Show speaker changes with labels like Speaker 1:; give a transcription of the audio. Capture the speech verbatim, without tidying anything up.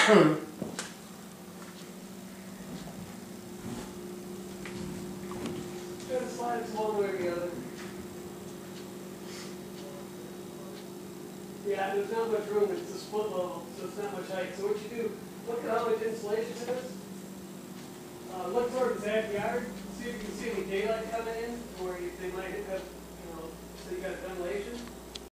Speaker 1: Gonna slide it one way or the other. Yeah, there's not much room, it's a split level, so it's not much height. So what you do, look at how much insulation it is. Uh, look toward the backyard, see if you can see any daylight coming in, or you, they might have, you know, so you got ventilation.